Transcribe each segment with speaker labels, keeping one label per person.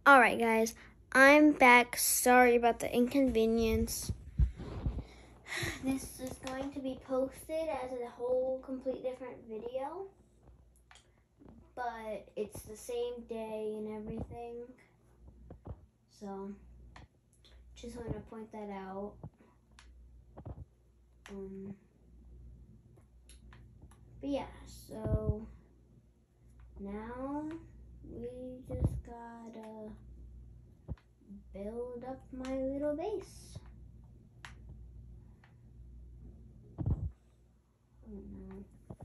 Speaker 1: Alright guys, I'm back. Sorry about the inconvenience. This is going to be posted as a whole complete different video. But it's the same day and everything. So, just want to point that out. But yeah, so now we just gotta build up my little base. Oh no.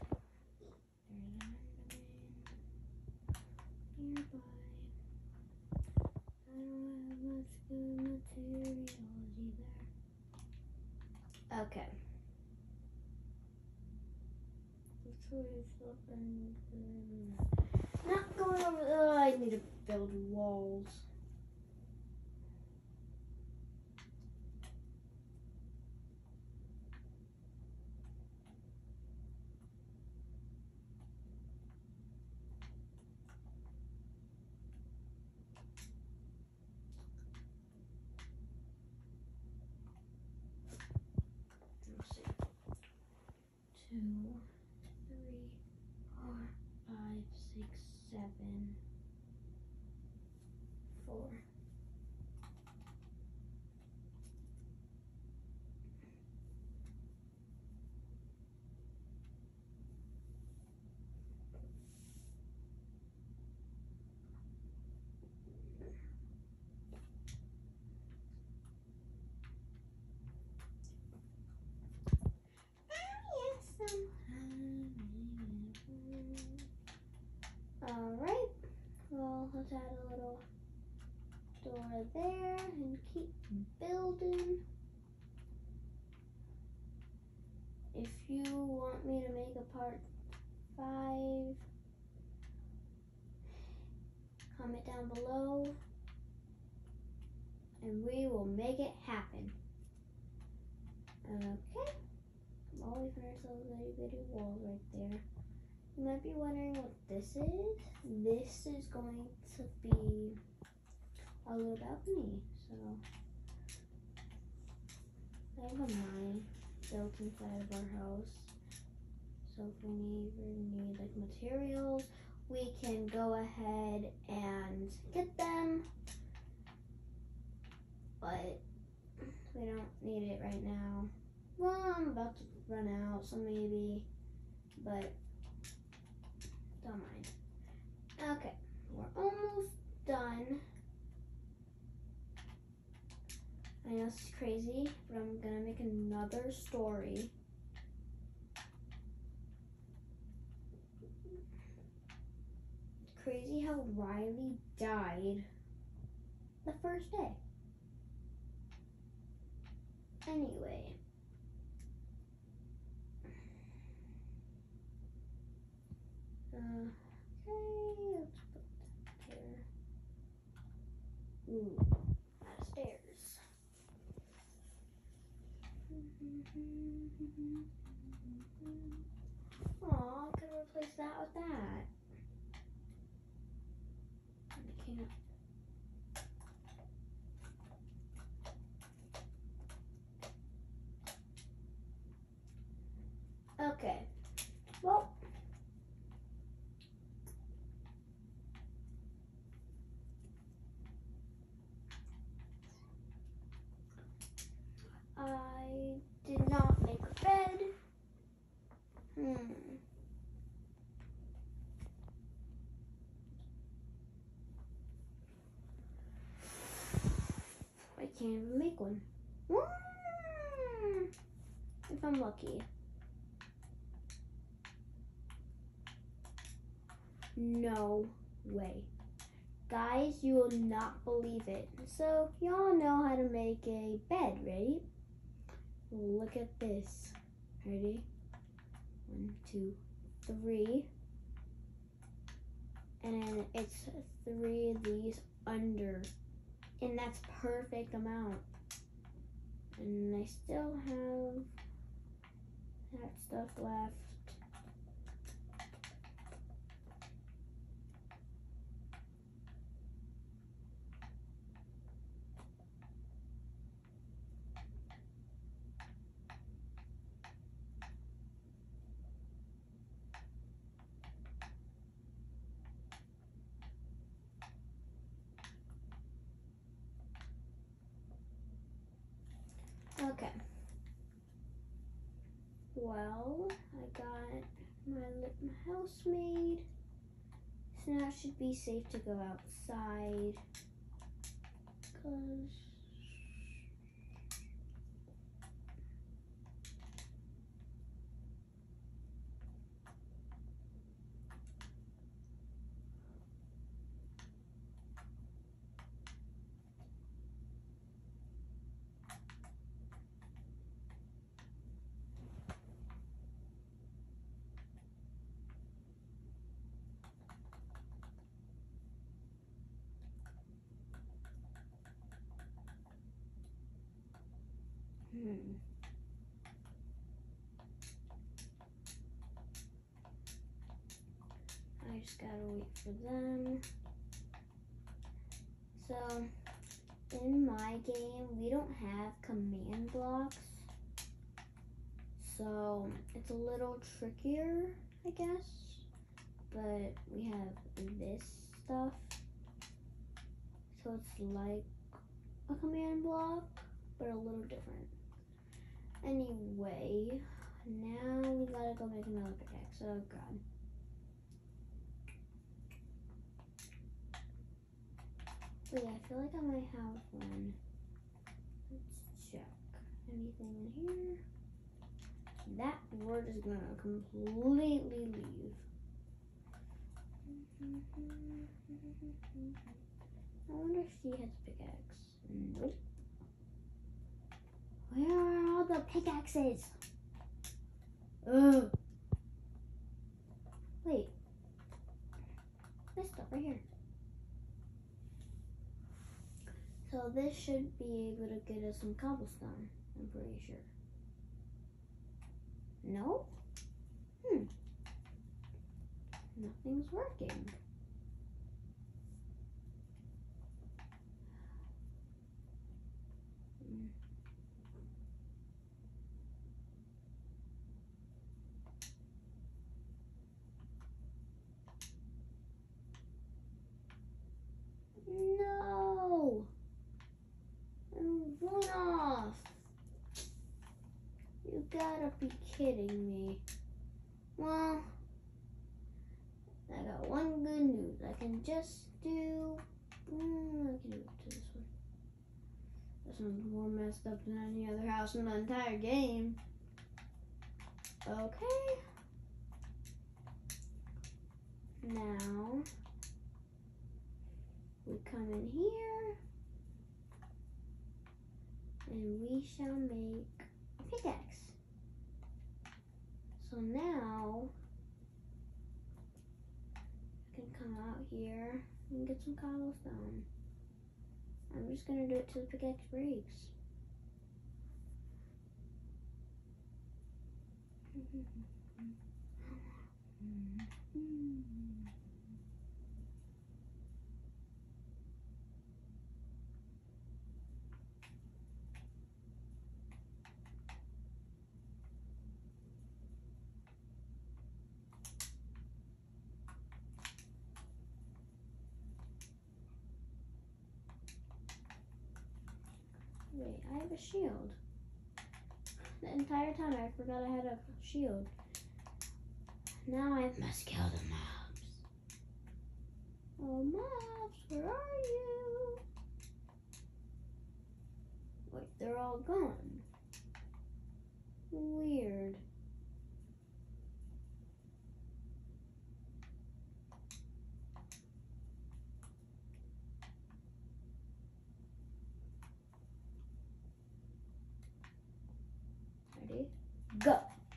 Speaker 1: Nearby. I don't have much good materials either. Okay. Not going over there. I need to build walls. Let's see. 2, 3, 4, 5, 6, 7, 4. Alright, well, let's add a little door there and keep building. If you want me to make a part 5, comment down below and we will make it happen. Okay, well, we found ourselves a little bitty wall right there. You might be wondering what this is. This is going to be a little balcony. So I have a mine built inside of our house. So if we need like materials, we can go ahead and get them. But we don't need it right now. Well, I'm about to run out, so maybe, but don't mind. Okay, we're almost done. I know this is crazy, but I'm gonna make another story. It's crazy how Riley died the first day. Anyway. Okay, let's put that here. Ooh, out of stairs. Aw, I could replace that with that. I can't. Okay, well. I did not make a bed. I can't even make one. If I'm lucky. No way. Guys, you will not believe it. So, y'all know how to make a bed, right? Look at this. Ready? 1, 2, 3. And then it's 3 of these under. And that's perfect amount. And I still have that stuff left. house made. So now it should be safe to go outside. Cause I just gotta wait for them. So, in my game, we don't have command blocks. So, it's a little trickier, I guess. But we have this stuff. So, it's like a command block, but a little different. Anyway, now we gotta go make another pickaxe. Oh, God. Wait, I feel like I might have one. Let's check. Anything in here? That word is gonna completely leave. I wonder if she has a pickaxe. Nope. Where are all the pickaxes? Ugh. Wait. This stuff right here. So this should be able to get us some cobblestone, I'm pretty sure. No? Nothing's working. No! I'm run off. You gotta be kidding me. Well, I got one good news. I can just do. I can do it to this one. This one's more messed up than any other house in the entire game. Okay. Now we come in here and we shall make a pickaxe. So now I can come out here and get some cobblestone. I'm just gonna do it till the pickaxe breaks. Wait, I have a shield. The entire time I forgot I had a shield. Now I must kill the mobs. Oh, mobs, where are you? Wait, they're all gone. Weird. Ready? Go.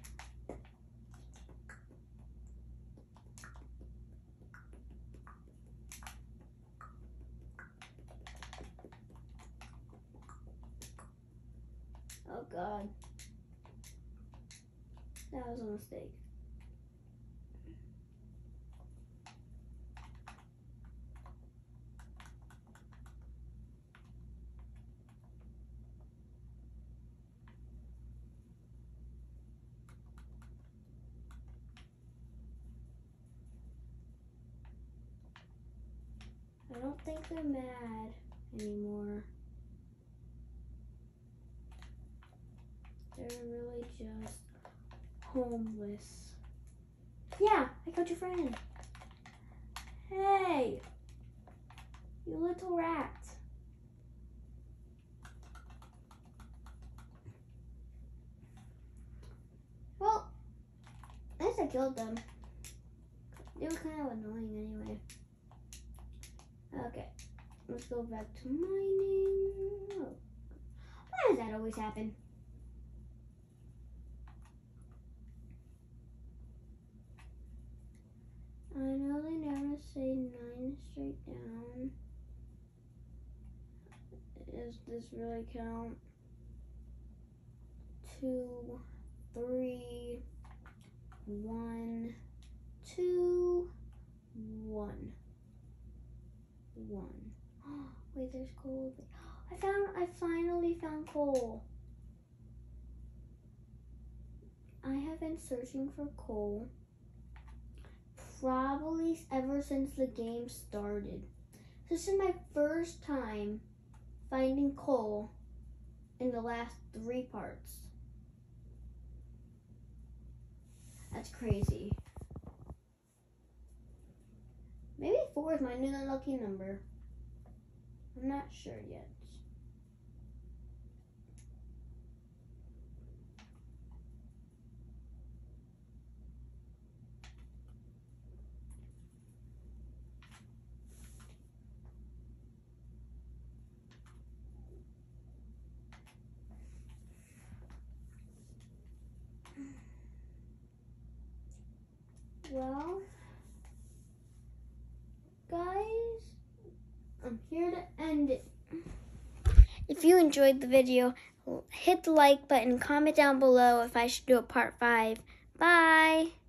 Speaker 1: Oh God. That was a mistake. I don't think they're mad anymore. They're really just homeless. Yeah, I got your friend. Hey, you little rat. Well, at least I killed them. They were kind of annoying anyway. Okay, let's go back to mining. Oh. Why does that always happen? I know they never say 9 straight down. Does this really count? 2, 3, 1, 2, 1, 1. Wait, there's coal. I finally found coal. I have been searching for coal probably ever since the game started. This is my first time finding coal in the last 3 parts. That's crazy. Maybe 4 is my new lucky number. I'm not sure yet. Well, guys, I'm here to end it. If you enjoyed the video, hit the like button, comment down below if I should do a part 5. Bye!